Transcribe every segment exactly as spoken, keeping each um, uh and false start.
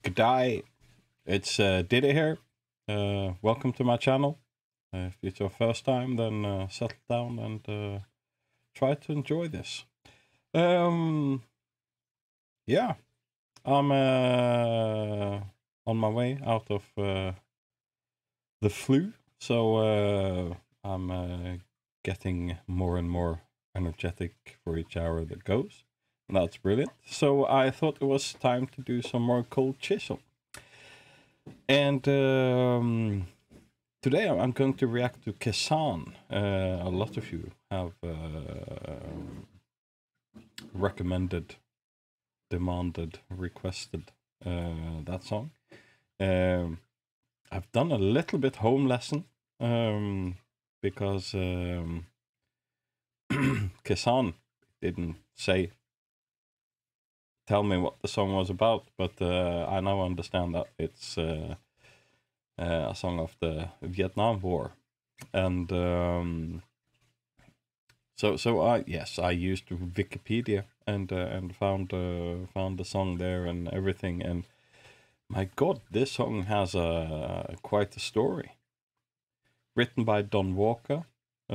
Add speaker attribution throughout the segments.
Speaker 1: G'day, it's uh, Diddy here. Uh, welcome to my channel. Uh, if it's your first time, then uh, settle down and uh, try to enjoy this. Um, yeah, I'm uh, on my way out of uh, the flu, so uh, I'm uh, getting more and more energetic for each hour that goes. That's brilliant. So I thought it was time to do some more Cold Chisel. And um, today I'm going to react to K H E. Uh, a lot of you have uh, recommended, demanded, requested uh, that song. Um, I've done a little bit home lesson um, because um, K H E didn't say tell me what the song was about, but uh, I now understand that it's uh, uh, a song of the Vietnam War, and um, so so I yes I used Wikipedia and uh, and found uh, found the song there and everything, and my God, this song has a quite a story. Written by Don Walker,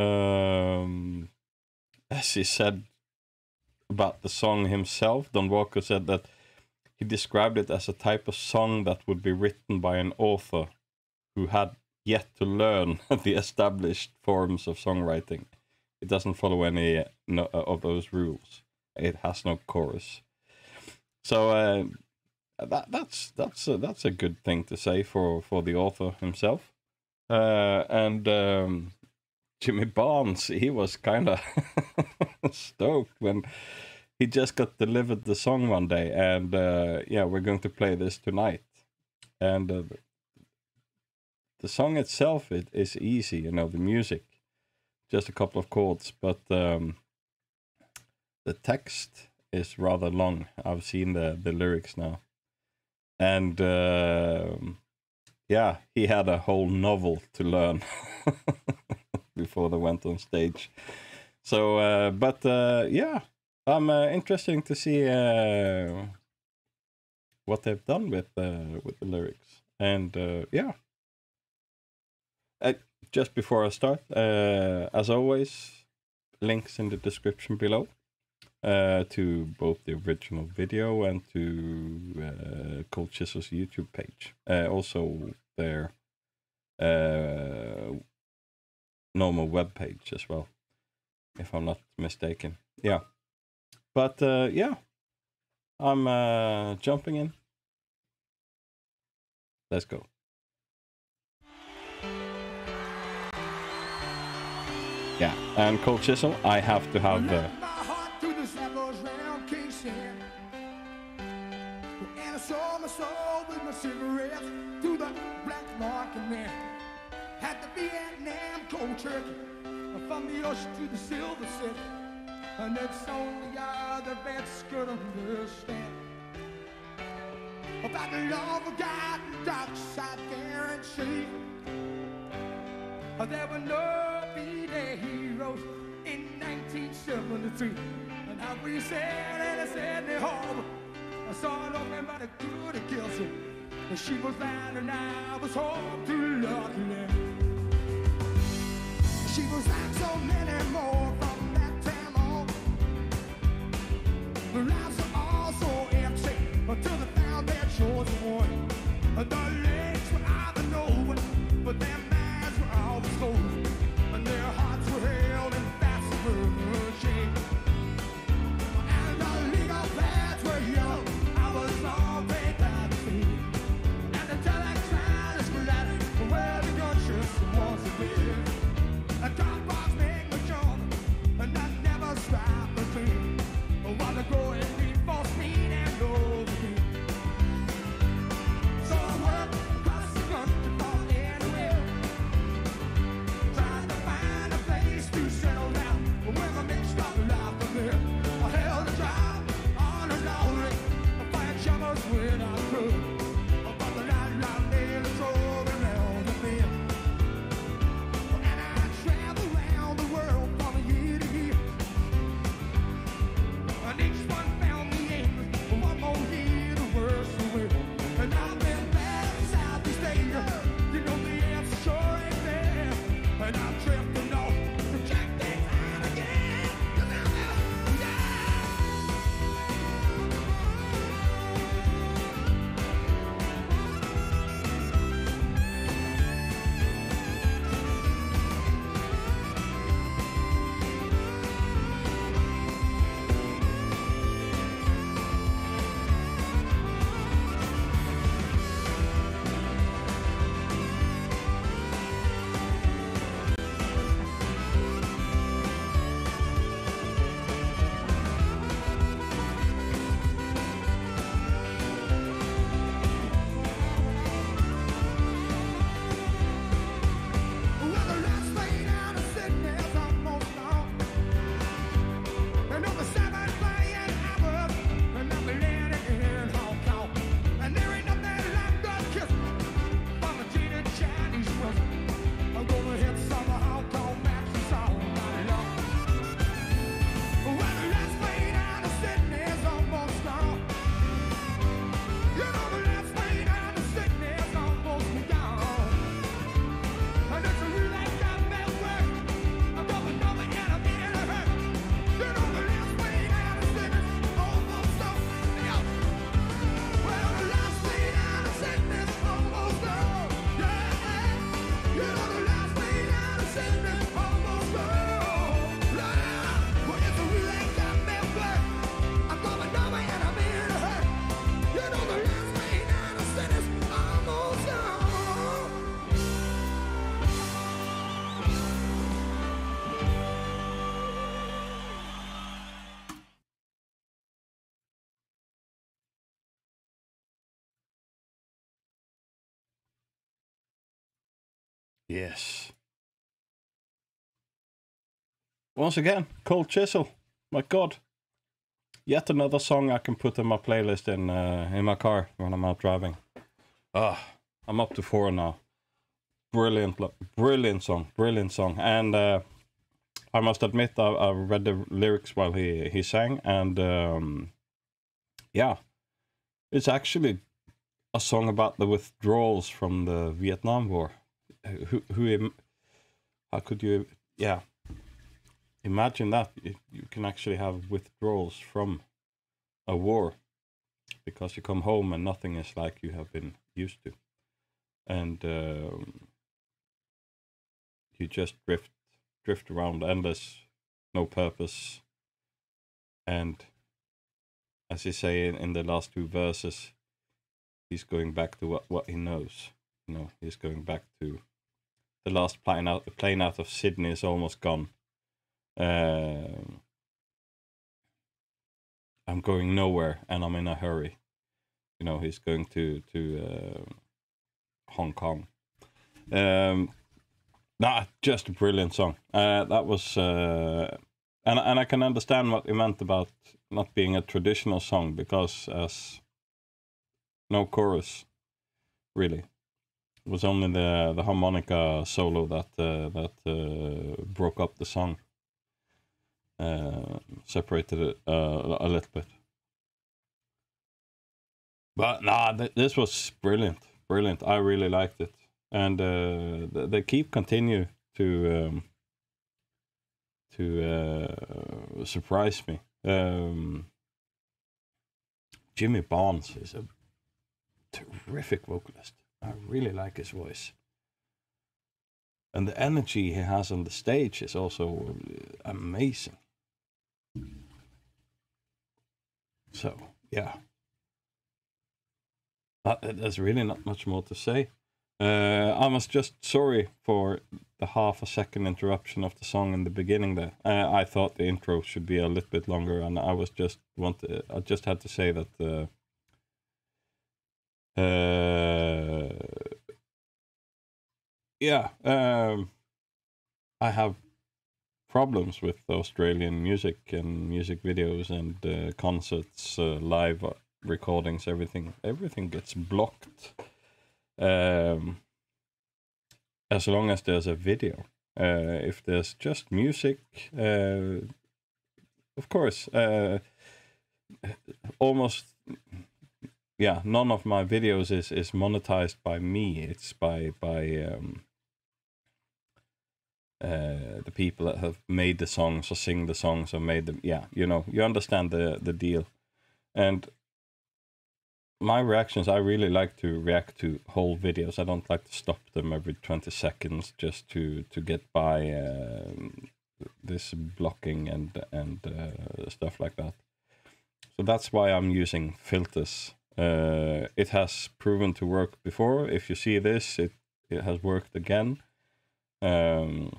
Speaker 1: um, as he said about the song himself, Don Walker said that he described it as a type of song that would be written by an author who had yet to learn the established forms of songwriting. It doesn't follow any no, of those rules. It has no chorus. So uh, that that's that's a, that's a good thing to say for for the author himself. Uh, and um, Jimmy Barnes, he was kind of stoked when he just got delivered the song one day, and uh, yeah, we're going to play this tonight. And uh, the song itself, it is easy, you know, the music, just a couple of chords, but um, the text is rather long. I've seen the the lyrics now, and uh, yeah, he had a whole novel to learn before they went on stage. So, uh, but uh, yeah, I'm uh, interesting to see uh, what they've done with uh, with the lyrics, and uh, yeah. Uh, just before I start, uh, as always, links in the description below uh, to both the original video and to uh, Cold Chisels' YouTube page. Uh, also their uh, normal web page as well, if I'm not mistaken. Yeah, but uh, yeah, I'm uh, jumping in. Let's go. Yeah, and Cold Chisel, I have to have uh,
Speaker 2: had the Vietnam cold turkey from the ocean to the silver city, and it's only other vets could understand about the love of God and dark side guarantee. There were no B-Day heroes in nineteen seventy-three, and how we said and I said in the harbor, I saw no man but a good and guilty. And she was blind and I was home to lucky land. She was like so many more from that time on. The lives are all so empty until they found their chosen one. The legs were either knowing, but their minds were always cold, and their hearts were held in fast chain. And the legal flags were yellow. I was all paid by the sea. And the telex signs were lighted where the gunship was to live. A dark box made me jump, and I never stopped the dream. While the growing need for speed and overheat. So I worked across the country for anywhere, trying to find a place to settle down where my mixed up life from there. I held a job on a lorry, fired shovels when I could, but the lifeline nearly drove me round the bend. And I traveled around the world from year to year, and each one found me angry, one more year the worse the will. And I
Speaker 1: Yes. Once again, Cold Chisel. My God. Yet another song I can put in my playlist in uh, in my car when I'm out driving. Ah, I'm up to four now. Brilliant, brilliant song, brilliant song. And uh, I must admit, I, I read the lyrics while he, he sang, and um, yeah, it's actually a song about the withdrawals from the Vietnam War. Who, who, how could you, yeah, imagine that you, you can actually have withdrawals from a war because you come home and nothing is like you have been used to, and um, you just drift drift around endless, no purpose, and as you say in, in the last two verses, he's going back to what, what he knows. You know, he's going back to the last plane out. The plane out of Sydney is almost gone. Uh, I'm going nowhere, and I'm in a hurry. You know, he's going to to uh, Hong Kong. Um, nah, just a brilliant song. Uh, that was, uh, and and I can understand what he meant about not being a traditional song because as no chorus, really. It was only the the harmonica solo that uh, that uh, broke up the song, uh, separated it uh, a little bit. But nah, th- this was brilliant, brilliant. I really liked it, and uh, th- they keep continue to um, to uh, surprise me. Um, Jimmy Barnes is a terrific vocalist. I really like his voice. And the energy he has on the stage is also amazing. So, yeah. That, there's really not much more to say. Uh, I was just sorry for the half a second interruption of the song in the beginning there. Uh, I thought the intro should be a little bit longer, and I was just want to, I just had to say that uh, uh, yeah, um, I have problems with Australian music and music videos and uh, concerts, uh, live recordings, everything. Everything gets blocked. Um, as long as there's a video. Uh, if there's just music, uh, of course, uh, almost, yeah, none of my videos is, is monetized by me. It's by by um, uh, the people that have made the songs or sing the songs or made them. Yeah, you know, you understand the the deal. And my reactions, I really like to react to whole videos. I don't like to stop them every twenty seconds just to to get by uh, this blocking and and uh, stuff like that. So that's why I'm using filters. Uh, it has proven to work before. If you see this, it it has worked again. Um,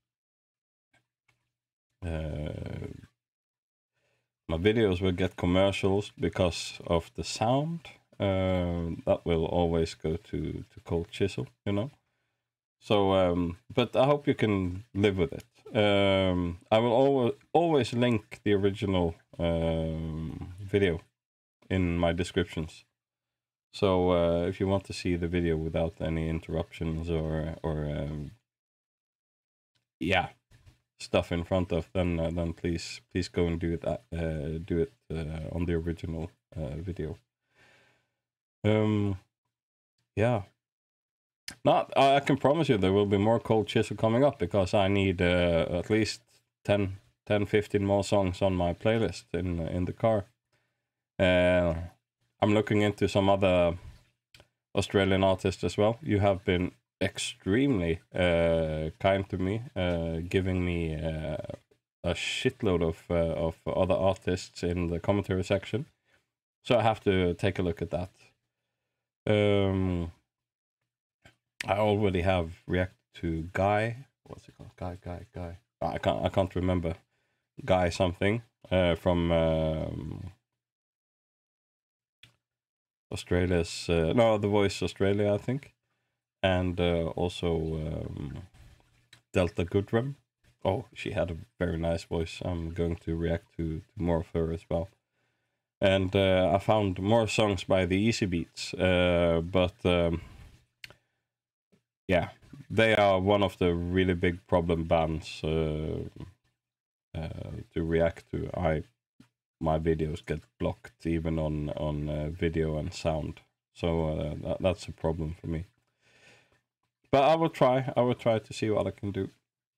Speaker 1: uh, my videos will get commercials because of the sound. Uh, that will always go to, to Cold Chisel, you know. So, um, but I hope you can live with it. Um, I will always always link the original um, video in my descriptions. So uh, if you want to see the video without any interruptions or or um, yeah, stuff in front of, then uh, then please please go and do that. Uh, do it uh, on the original uh, video. Um, yeah. Not. I can promise you there will be more Cold Chisel coming up because I need uh, at least ten, ten, fifteen more songs on my playlist in in the car. Uh, I'm looking into some other Australian artists as well. You have been extremely uh, kind to me, uh, giving me uh, a shitload of uh, of other artists in the commentary section. So I have to take a look at that. Um, I already have reacted to Guy. What's it called? Guy, Guy, Guy. I can't. I can't remember. Guy something uh, from um, Australia's. Uh, no, The Voice Australia, I think. and uh, also um, Delta Goodrum. Oh, she had a very nice voice. I'm going to react to, to more of her as well. And uh, I found more songs by the Easy Beats, uh, but um, yeah, they are one of the really big problem bands uh, uh, to react to. I my videos get blocked even on on uh, video and sound, so uh, that, that's a problem for me. But I will try. I will try to see what I can do.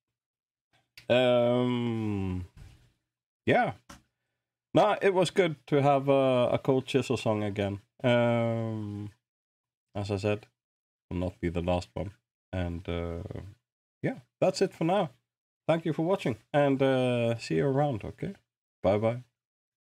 Speaker 1: Um, yeah. No, it was good to have a, a Cold Chisel song again. Um, as I said, will not be the last one. And uh, yeah, that's it for now. Thank you for watching, and uh, see you around. Okay, bye bye.